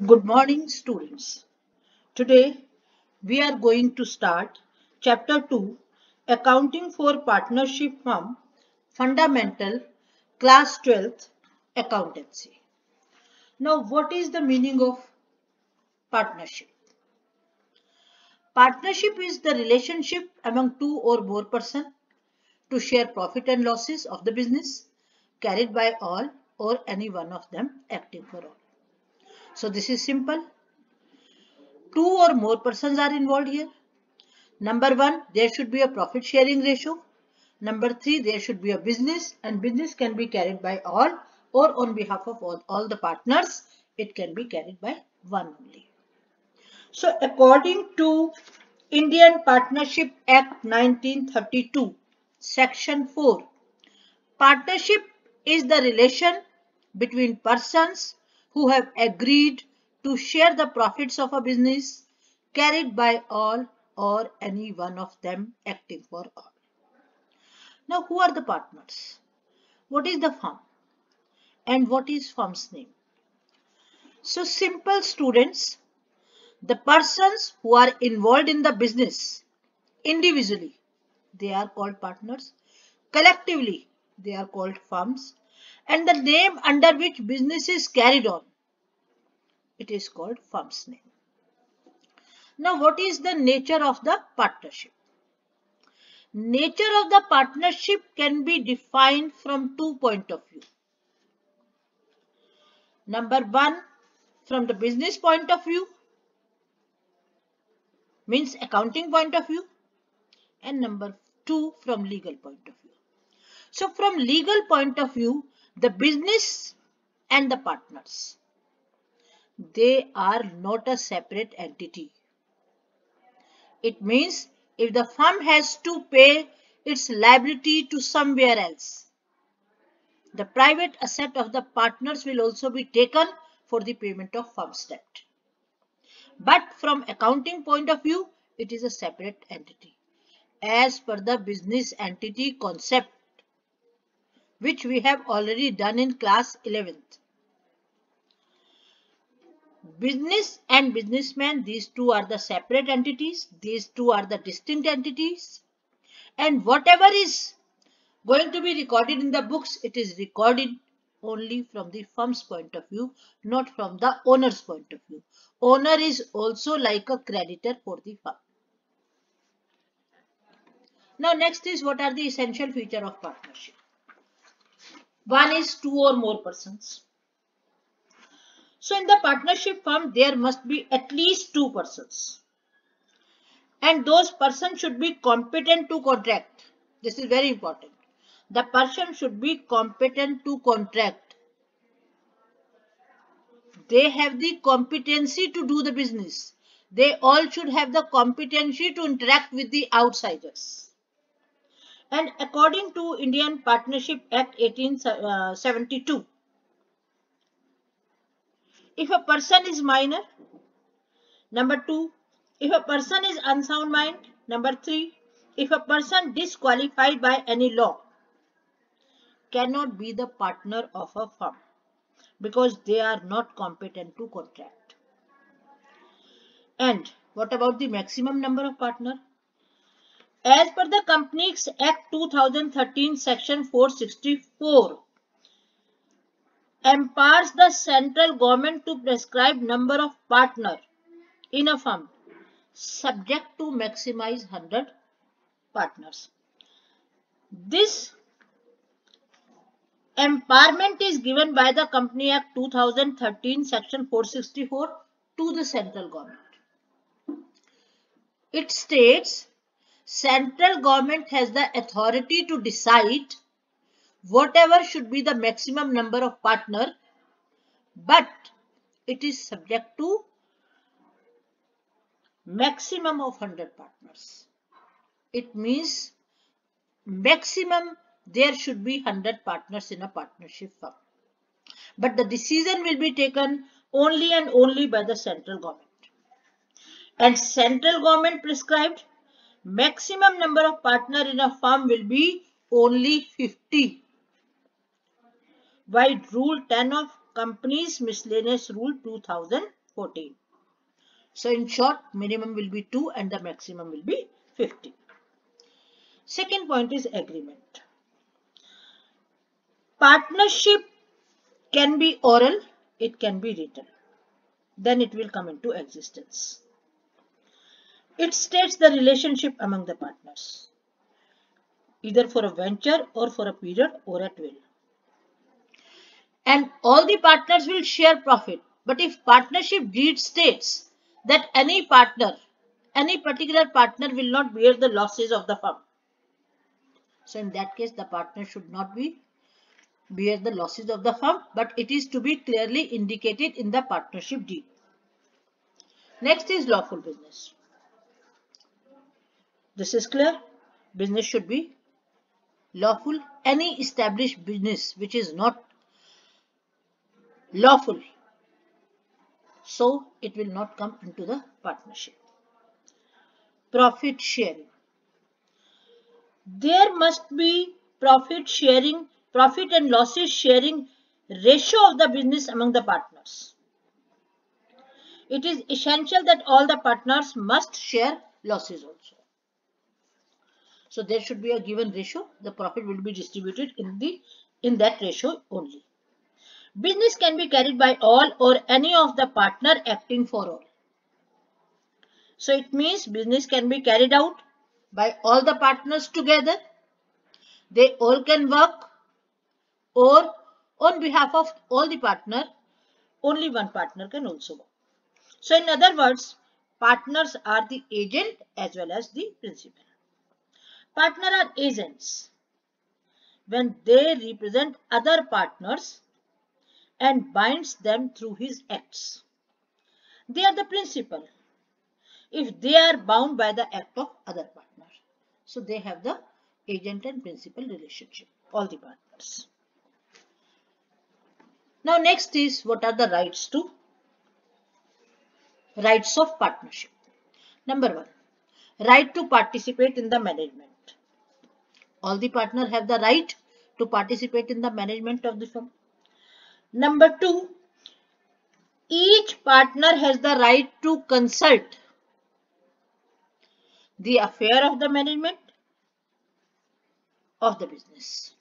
Good morning, students. Today we are going to start Chapter 2 Accounting for Partnership Firm Fundamental Class 12th Accountancy. Now, what is the meaning of partnership? Partnership is the relationship among two or more persons to share profit and losses of the business carried by all or any one of them acting for all. So, this is simple. Two or more persons are involved here. Number one, there should be a profit sharing ratio. Number three, there should be a business, and business can be carried by all or on behalf of all the partners. It can be carried by one only. So according to Indian Partnership Act 1932, Section 4, partnership is the relation between persons who have agreed to share the profits of a business carried by all or any one of them acting for all. Now, who are the partners? What is the firm? And what is firm's name? So, simple, students, the persons who are involved in the business individually, they are called partners. Collectively, they are called firms. And the name under which business is carried on, it is called firm's name. Now, what is the nature of the partnership? Nature of the partnership can be defined from two points of view. Number one, from the business point of view, means accounting point of view, and number two, from legal point of view. So, from legal point of view, the business and the partners, they are not a separate entity. It means if the firm has to pay its liability to somewhere else, the private asset of the partners will also be taken for the payment of firm's debt. But from accounting point of view, it is a separate entity as per the business entity concept, which we have already done in class 11th. Business and businessman, these two are the separate entities. These two are the distinct entities. And whatever is going to be recorded in the books, it is recorded only from the firm's point of view, not from the owner's point of view. Owner is also like a creditor for the firm. Now next is, what are the essential features of partnership? One is two or more persons. So in the partnership firm, there must be at least two persons. And those persons should be competent to contract. This is very important. The person should be competent to contract. They have the competency to do the business. They all should have the competency to interact with the outsiders. And according to Indian Partnership Act 1872, if a person is minor, number two, if a person is unsound mind, number three, if a person disqualified by any law, cannot be the partner of a firm because they are not competent to contract. And what about the maximum number of partners? As per the Companies Act 2013 section 464, empowers the central government to prescribe number of partners in a firm subject to maximize 100 partners. This empowerment is given by the Company Act 2013 section 464 to the central government. It states central government has the authority to decide whatever should be the maximum number of partners, but it is subject to maximum of 100 partners. It means maximum there should be 100 partners in a partnership firm. But the decision will be taken only and only by the central government. And central government prescribed maximum number of partners in a firm will be only 50. By Rule 10 of Companies Miscellaneous Rule 2000 14. So in short, minimum will be 2 and the maximum will be 50. Second point is agreement. Partnership can be oral, it can be written. Then it will come into existence. It states the relationship among the partners, either for a venture or for a period or at will. And all the partners will share profit. But if partnership deed states that any particular partner will not bear the losses of the firm, so in that case the partner should not bear the losses of the firm, but it is to be clearly indicated in the partnership deed. Next is lawful business. This is clear. Business should be lawful. Any established business which is not lawful, so it will not come into the partnership. Profit sharing. There must be profit and losses sharing ratio of the business among the partners. It is essential that all the partners must share losses also. So there should be a given ratio. The profit will be distributed in that ratio only. Business can be carried by all or any of the partner acting for all. So it means business can be carried out by all the partners together. They all can work, or on behalf of all the partner, only one partner can also work. So in other words, partners are the agent as well as the principal. Partner are agents when they represent other partners and binds them through his acts. They are the principal if they are bound by the act of other partner. So they have the agent and principal relationship, all the partners. Now next is, what are the rights of partnership? Number 1, right to participate in the management. All the partners have the right to participate in the management of the firm. Number 2, each partner has the right to consult the affair of the management of the business.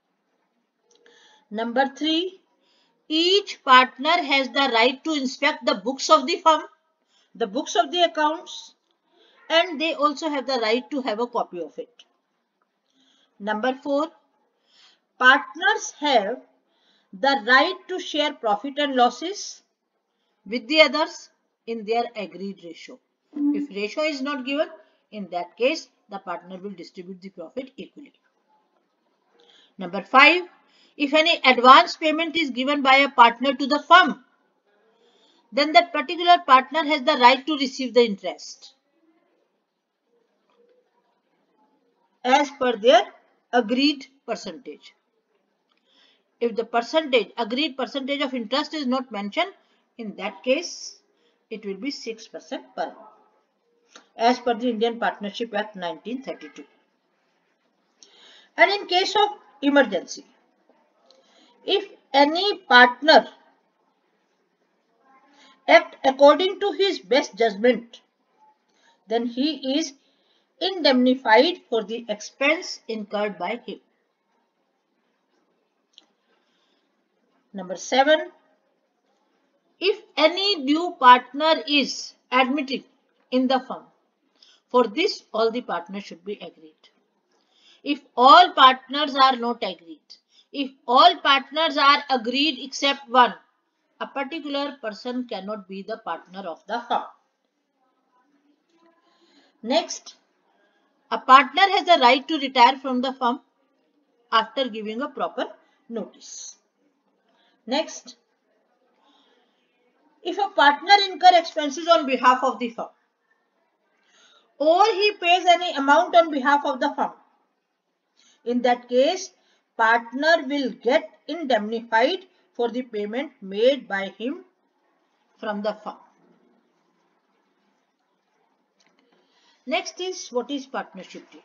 Number 3, each partner has the right to inspect the books of the firm, the books of the accounts, and they also have the right to have a copy of it. Number 4, partners have the right to share profit and losses with the others in their agreed ratio. If ratio is not given, in that case, the partner will distribute the profit equally. Number 5, if any advance payment is given by a partner to the firm, then that particular partner has the right to receive the interest as per their agreed percentage. If the agreed percentage of interest is not mentioned, in that case, it will be 6% per annum, as per the Indian Partnership Act 1932. And in case of emergency, if any partner act according to his best judgment, then he is indemnified for the expense incurred by him. Number 7, if any new partner is admitted in the firm, for this all the partners should be agreed. If all partners are not agreed, if all partners are agreed except one, a particular person cannot be the partner of the firm. Next, a partner has a right to retire from the firm after giving a proper notice. Next, if a partner incurs expenses on behalf of the firm, or he pays any amount on behalf of the firm, in that case, partner will get indemnified for the payment made by him from the firm. Next is, what is partnership deed?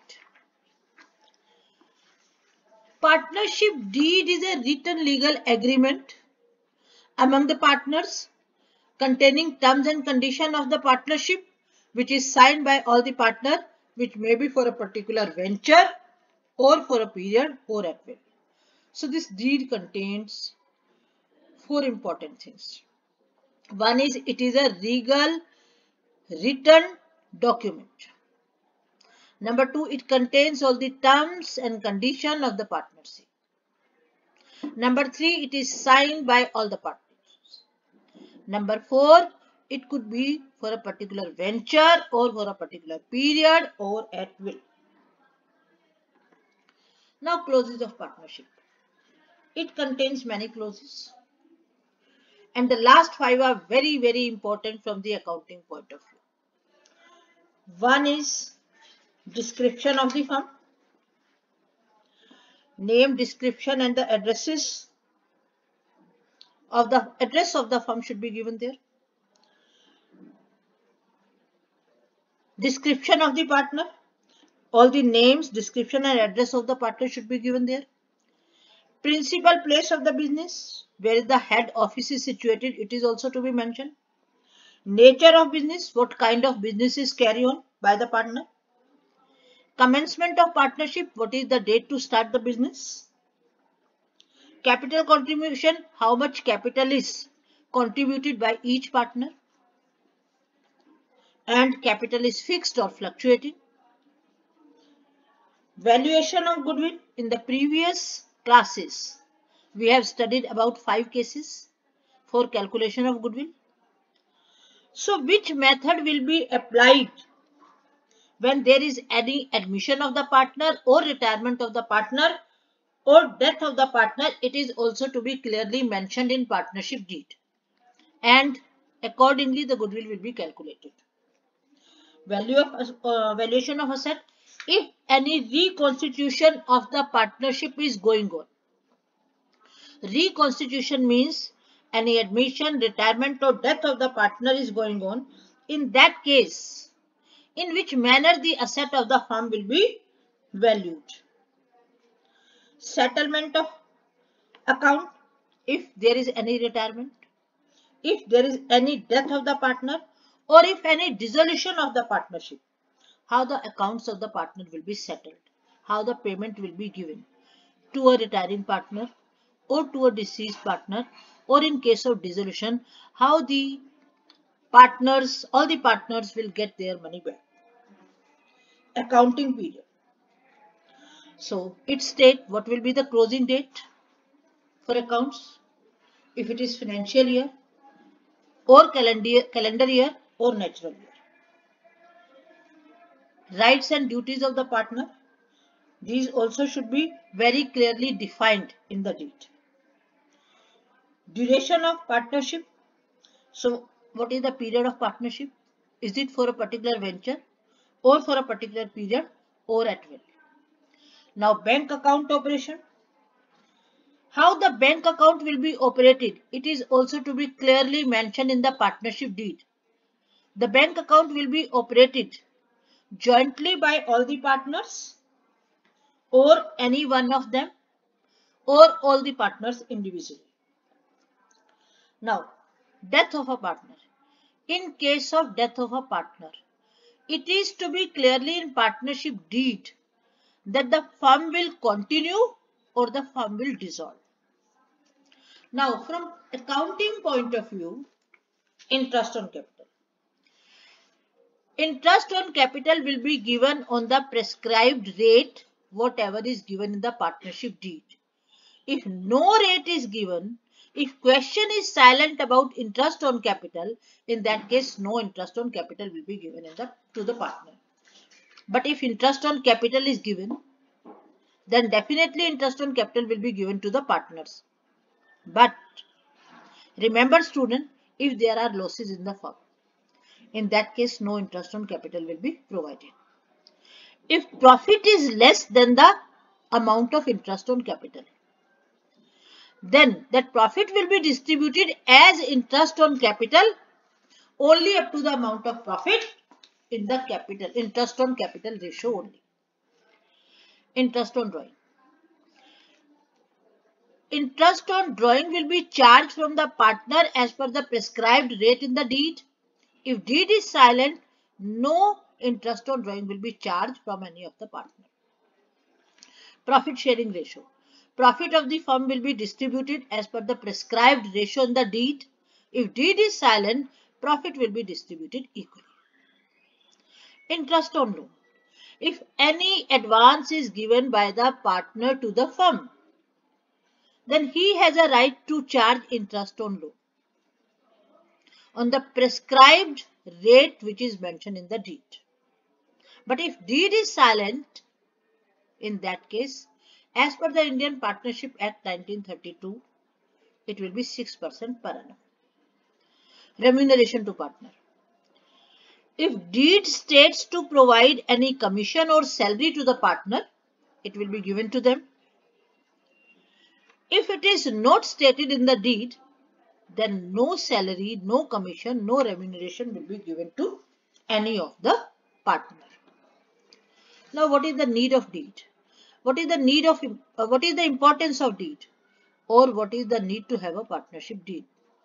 Partnership deed is a written legal agreement among the partners containing terms and conditions of the partnership, which is signed by all the partners, which may be for a particular venture or for a period or at will. So this deed contains four important things. One is it is a legal written document. Number two, it contains all the terms and conditions of the partnership. Number three, it is signed by all the partners. Number four, it could be for a particular venture or for a particular period or at will. Now, clauses of partnership. It contains many clauses. And the last five are very, very important from the accounting point of view. One is description of the firm. Name, description and the address of the firm should be given there. Description of the partner. All the names, description and address of the partner should be given there. Principal place of the business, where the head office is situated, it is also to be mentioned. Nature of business, what kind of business is carried on by the partner. Commencement of partnership, what is the date to start the business. Capital contribution, how much capital is contributed by each partner. And capital is fixed or fluctuating. Valuation of goodwill. In the previous classes, we have studied about 5 cases for calculation of goodwill. So, which method will be applied when there is any admission of the partner or retirement of the partner or death of the partner? It is also to be clearly mentioned in partnership deed, and accordingly the goodwill will be calculated. Valuation of asset. If any reconstitution of the partnership is going on. Reconstitution means any admission, retirement or death of the partner is going on. In that case, in which manner the asset of the firm will be valued. Settlement of account, if there is any retirement, if there is any death of the partner, or if any dissolution of the partnership, how the accounts of the partner will be settled, how the payment will be given to a retiring partner or to a deceased partner, or in case of dissolution, how the partners, all the partners will get their money back. Accounting period. So it states what will be the closing date for accounts, if it is financial year or calendar year or natural year. Rights and duties of the partner. These also should be very clearly defined in the deed. Duration of partnership. So what is the period of partnership? Is it for a particular venture or for a particular period or at will? Now bank account operation. How the bank account will be operated, it is also to be clearly mentioned in the partnership deed. The bank account will be operated jointly by all the partners or any one of them or all the partners individually. Now, death of a partner. In case of death of a partner, it is to be clearly in partnership deed that the firm will continue or the firm will dissolve. Now, from accounting point of view, interest on capital. Interest on capital will be given on the prescribed rate, whatever is given in the partnership deed. If no rate is given, if question is silent about interest on capital, in that case, no interest on capital will be given to the partner. But if interest on capital is given, then definitely interest on capital will be given to the partners. But remember student, if there are losses in the firm, in that case, no interest on capital will be provided. If profit is less than the amount of interest on capital, then that profit will be distributed as interest on capital only up to the amount of profit in the capital, interest on capital ratio only. Interest on drawing. Interest on drawing will be charged from the partner as per the prescribed rate in the deed. If deed is silent, no interest on drawing will be charged from any of the partner. Profit sharing ratio. Profit of the firm will be distributed as per the prescribed ratio in the deed. If deed is silent, profit will be distributed equally. Interest on loan. If any advance is given by the partner to the firm, then he has a right to charge interest on loan on the prescribed rate which is mentioned in the deed. But if deed is silent, in that case, as per the Indian Partnership Act 1932, it will be 6% per annum. Remuneration to partner. If deed states to provide any commission or salary to the partner, it will be given to them. If it is not stated in the deed, then no salary, no commission, no remuneration will be given to any of the partner. Now, what is the need of deed? What is the importance of deed? Or what is the need to have a partnership deed?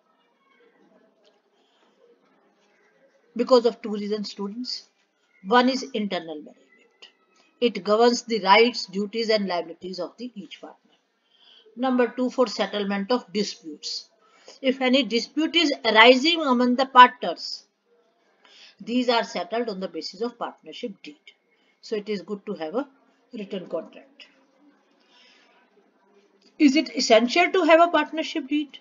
Because of two reasons, students. One is internal management. It governs the rights, duties and liabilities of each partner. Number two, for settlement of disputes. If any dispute is arising among the partners, these are settled on the basis of partnership deed. So it is good to have a written contract. Is it essential to have a partnership deed?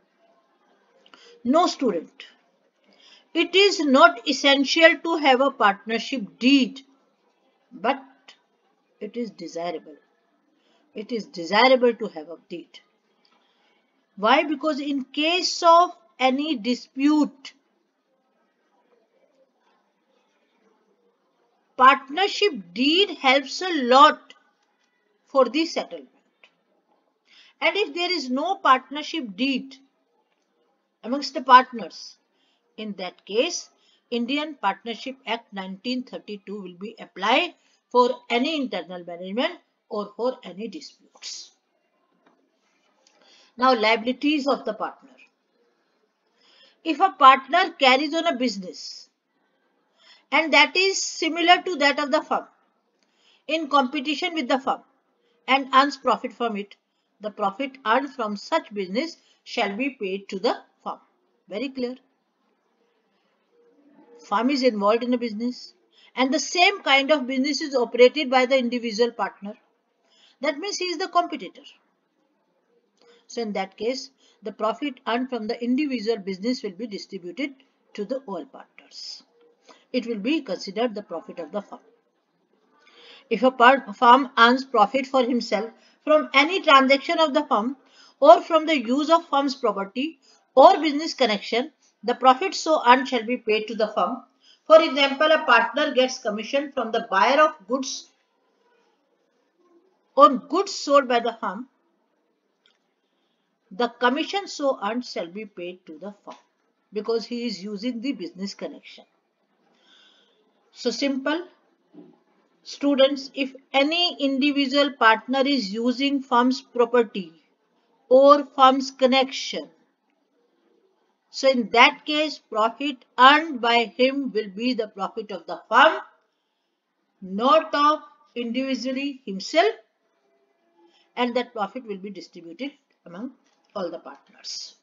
No, student. It is not essential to have a partnership deed, but it is desirable. It is desirable to have a deed. Why? Because in case of any dispute, partnership deed helps a lot for the settlement. And if there is no partnership deed amongst the partners, in that case, Indian Partnership Act 1932 will be applied for any internal management or for any disputes. Now, liabilities of the partner. If a partner carries on a business and that is similar to that of the firm, in competition with the firm, and earns profit from it, the profit earned from such business shall be paid to the firm. Very clear. Firm is involved in a business and the same kind of business is operated by the individual partner. That means he is the competitor. So in that case, the profit earned from the individual business will be distributed to the all partners. It will be considered the profit of the firm. If a firm earns profit for himself from any transaction of the firm or from the use of firm's property or business connection, the profit so earned shall be paid to the firm. For example, a partner gets commission from the buyer of goods on goods sold by the firm. The commission so earned shall be paid to the firm because he is using the business connection. So simple. Students, if any individual partner is using firm's property or firm's connection, so in that case, profit earned by him will be the profit of the firm, not of individually himself, and that profit will be distributed among all the partners.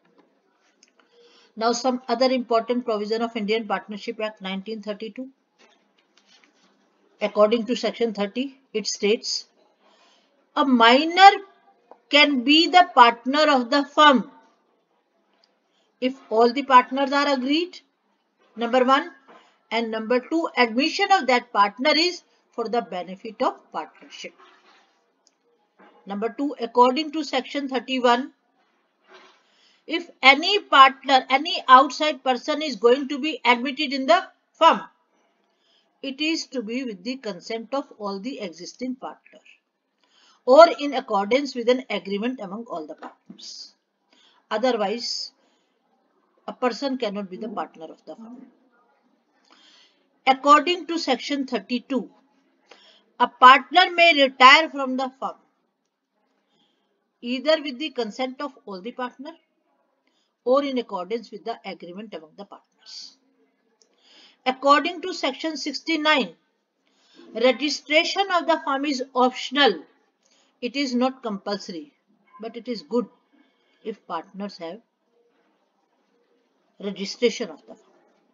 Now, some other important provision of Indian Partnership Act 1932. According to section 30, it states, a minor can be the partner of the firm if all the partners are agreed, number one, and number two, admission of that partner is for the benefit of partnership. Number two, according to section 31, if any partner, any outside person is going to be admitted in the firm, it is to be with the consent of all the existing partners or in accordance with an agreement among all the partners. Otherwise, a person cannot be the partner of the firm. According to section 32, a partner may retire from the firm either with the consent of all the partners or in accordance with the agreement among the partners. According to section 69, registration of the firm is optional. It is not compulsory, but it is good if partners have registration of the firm.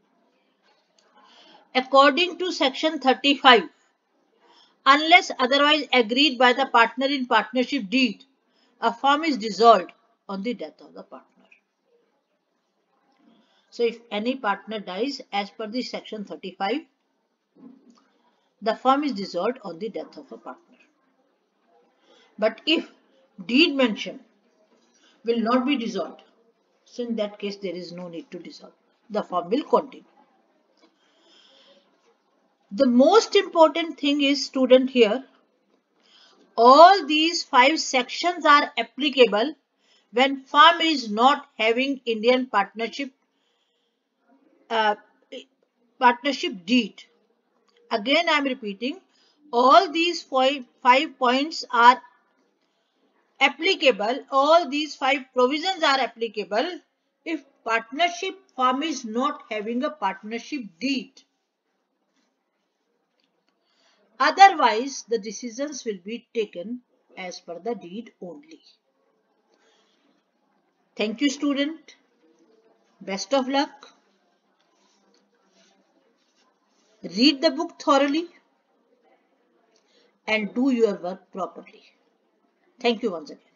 According to section 35, unless otherwise agreed by the partner in partnership deed, a firm is dissolved on the death of the partner. So if any partner dies as per the section 35, the firm is dissolved on the death of a partner. But if deed mentioned will not be dissolved, so in that case there is no need to dissolve. The firm will continue. The most important thing is, student, here, all these 5 sections are applicable when firm is not having Indian partnership deed. Again, I am repeating, all these 5 points are applicable, all these 5 provisions are applicable if partnership firm is not having a partnership deed. Otherwise, the decisions will be taken as per the deed only. Thank you, student. Best of luck. Read the book thoroughly and do your work properly. Thank you once again.